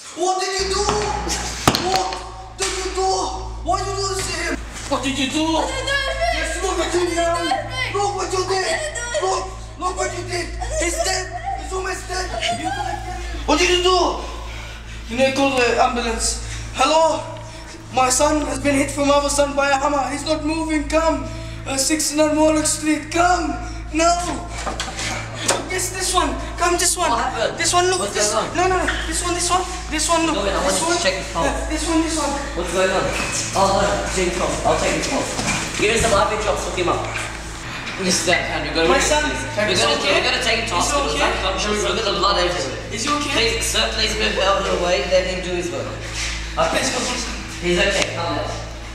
What did you do? What did you do? Why did you do this to him? What did you do? I didn't do anything. Yes, look what you did. Look what you did. Look what you did. He's dead. He's almost dead. You gotta get him. What did you do? You need to call the ambulance. Hello? My son has been hit from our son by a hammer. He's not moving. Come. 69 Warwick Street. Come. No. Yes, this one. Come, this one. What happened? This one, look. What's This going on? No. This one, look. Go in, I want This you to check his pulse. This one. What's going on? Oh, hold on. Check his pulse. I'll take his pulse. Give him some IV drops, hook him up. This is that hand. We're My son. We're gonna take him to hospital. Look at the blood everywhere. Is he okay? Please, sir, please move out of the way. Let him do his work. Okay. Let's go. He's okay. Calm down.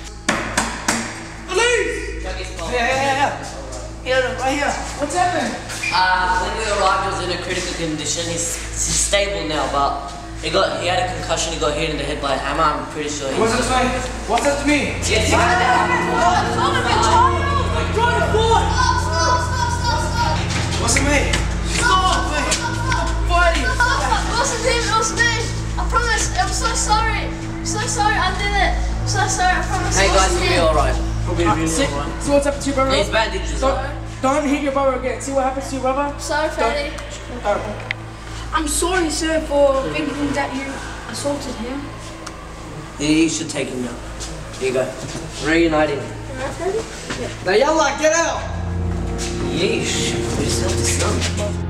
Police! Check his pulse. Yeah. Here, right here. What's happened? When we arrived, he was in a critical condition. He's stable now, but he had a concussion. He got hit in the head by a hammer. I'm pretty sure. What's that to me? What's that to me? Yes, you had that. Son of a child! Drive it forward! What's it, mate? Stop, mate! Fighting! It wasn't him, it was me. I promise. I'm so sorry. I'm so sorry. I did it. I'm so sorry. I promise. Hey guys, we'll be alright. See what's up to your brother? He's bandages. Don't hit your brother again. See what happens to your brother? Sorry, Freddie. I'm sorry, sir, for thinking that you assaulted him. You should take him now. Here you go. Reuniting. Now, y'all get out! Yeesh. We just have to stop.